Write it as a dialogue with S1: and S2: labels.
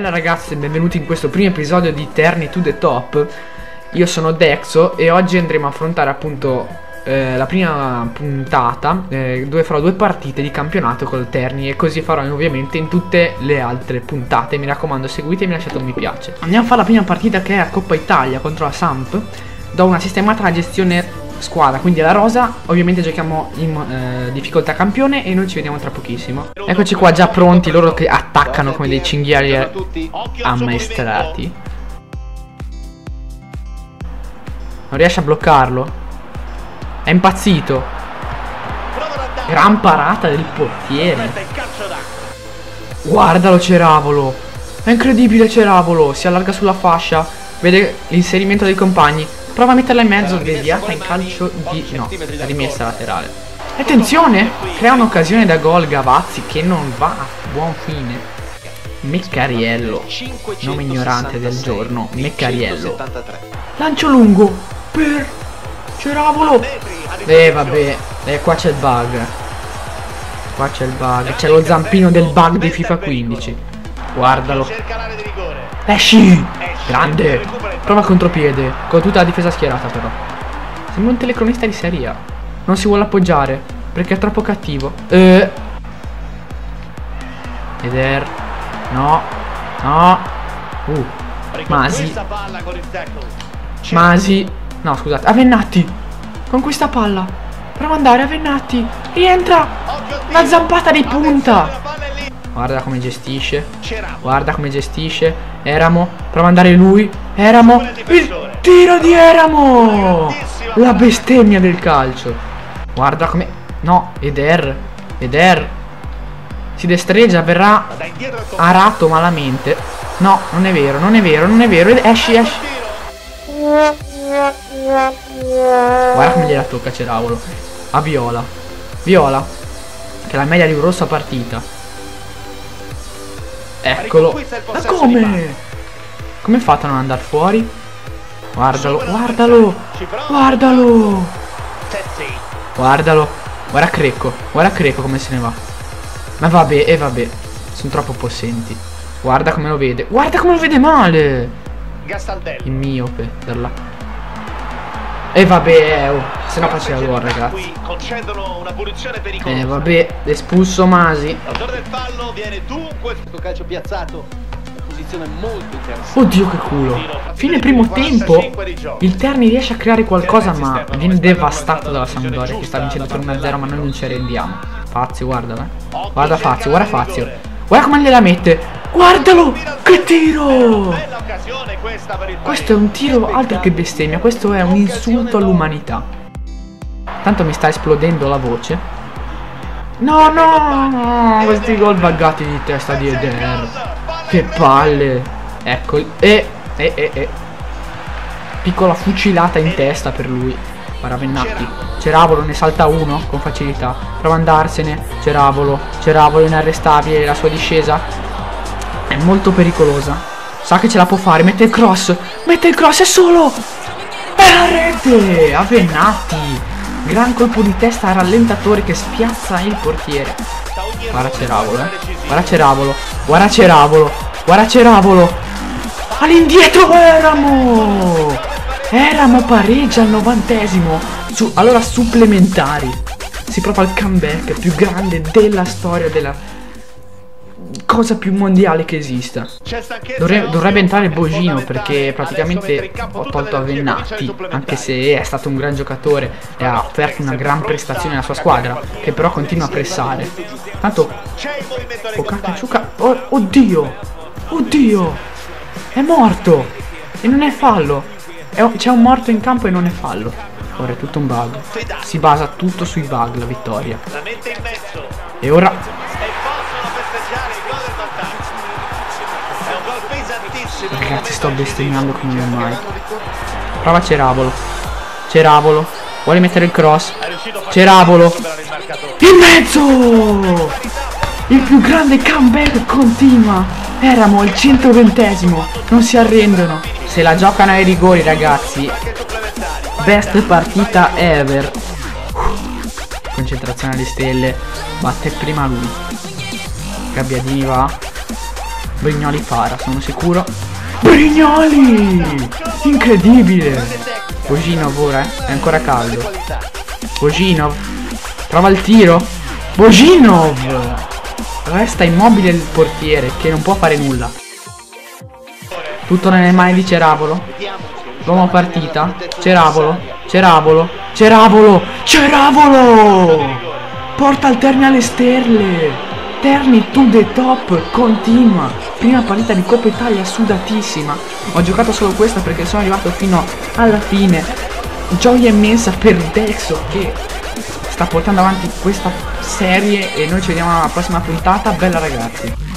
S1: Bella ragazzi, benvenuti in questo primo episodio di Terni to the Top. Io sono Dexo e oggi andremo a affrontare appunto la prima puntata dove farò due partite di campionato col Terni, e così farò ovviamente in tutte le altre puntate. Mi raccomando, seguitemi e lasciate un mi piace. Andiamo a fare la prima partita, che è a Coppa Italia contro la Samp. Do una sistemata alla gestione squadra, quindi la rosa. Ovviamente giochiamo in difficoltà campione e noi ci vediamo tra pochissimo. Eccoci qua già pronti, loro che attaccano come dei cinghiali ammaestrati. Non riesce a bloccarlo. È impazzito. Gran parata del portiere. Guardalo Ceravolo. È incredibile Ceravolo. Si allarga sulla fascia. Vede l'inserimento dei compagni. Prova a metterla in mezzo. Deviata in calcio di... no, rimessa laterale. Attenzione. Crea un'occasione da gol Gavazzi, che non va a buon fine. Meccariello. Nome ignorante del giorno. Meccariello. Lancio lungo. Per... Ceravolo. Vabbè. Qua c'è il bug. Qua c'è il bug. C'è lo zampino del bug di FIFA 15. Guardalo. Esci. Grande. Prova contropiede. Con tutta la difesa schierata però. Sembra un telecronista di Serie A. Non si vuole appoggiare perché è troppo cattivo. Eder. No. No. Masi. Masi. No, scusate, Avennatti. Con questa palla. Prova ad andare, Avennatti. Rientra. Una zampata di punta. Guarda come gestisce. Guarda come gestisce. Eramo. Prova ad andare lui. Eramo. Il tiro di Eramo. La bestemmia del calcio. Guarda come... no, Eder. Eder. Si destreggia, verrà arato malamente. No, non è vero, non è vero, non è vero. Esci, esci. Guarda come gliela tocca Ceravolo. A Viola. Viola, che è la media di un rosso a partita. Eccolo. Ma come? Come fate a non andare fuori? Guardalo, guardalo. Guardalo. Guardalo. Guarda Crecco. Guarda Crecco come se ne va. Ma vabbè, vabbè. Sono troppo possenti. Guarda come lo vede. Guarda come lo vede male. Il miope per la... e vabbè, se no faceva gol ragazzi. Vabbè, espulso Masi.
S2: Calcio piazzato. Posizione molto interessante.
S1: Oddio che culo. Fine primo tempo. Il Terni riesce a creare qualcosa, ma viene devastato dalla Sampdoria, che sta vincendo per 1-0, ma noi non ci rendiamo. Fazio, guarda. Guarda Fazio, guarda Fazio. Guarda come gliela mette. Guardalo. Che tiro. Questo è un tiro altro che bestemmia. Questo è un insulto all'umanità. Tanto mi sta esplodendo la voce. No, no, no. Questi gol buggati di testa di Eder. Che palle. Ecco. Piccola fucilata in testa per lui. Paravennati. Ceravolo ne salta uno con facilità. Prova ad andarsene. Ceravolo. Ceravolo inarrestabile. La sua discesa è molto pericolosa. Sa che ce la può fare. Mette il cross. Mette il cross. È solo. È la rete. Avennati. Gran colpo di testa a rallentatore che spiazza il portiere. Guarda Ceravolo, Guarda Ceravolo. Guarda Ceravolo. Guarda Ceravolo. All'indietro Eramo. Eramo pareggia al 90esimo. Allora supplementari. Si prova il comeback più grande della storia, della cosa più mondiale che esista. Dovrebbe entrare Bogino, perché praticamente ho tolto Avennatti, anche se è stato un gran giocatore e ha offerto una gran prestazione alla sua squadra, che però continua a pressare. Tanto oddio. Oddio. È morto. E non è fallo. C'è un morto in campo e non è fallo. Ora è tutto un bug. Si basa tutto sui bug la vittoria. E ora... ragazzi, sto bestemmiando come non mai. Prova Ceravolo. Ceravolo. Vuole mettere il cross. Ceravolo. In mezzo. Il più grande comeback continua. Eramo al 120esimo. Non si arrendono. Se la giocano ai rigori ragazzi. Best partita ever. Concentrazione alle stelle. Batte prima lui. Gabbiadini va. Brignoli para, sono sicuro. Brignoli! Incredibile! Boginov ora, è ancora caldo. Boginov trova il tiro. Boginov! Resta immobile il portiere che non può fare nulla. Tutto nelle mani di Ceravolo. L'uomo partita. Ceravolo. Ceravolo. Ceravolo. Ceravolo! Porta il Terni alle sterle. Terni to the top. Continua. Prima partita di Coppa Italia sudatissima. Ho giocato solo questa perché sono arrivato fino alla fine. Gioia immensa per Dexo che sta portando avanti questa serie e noi ci vediamo alla prossima puntata. Bella ragazzi.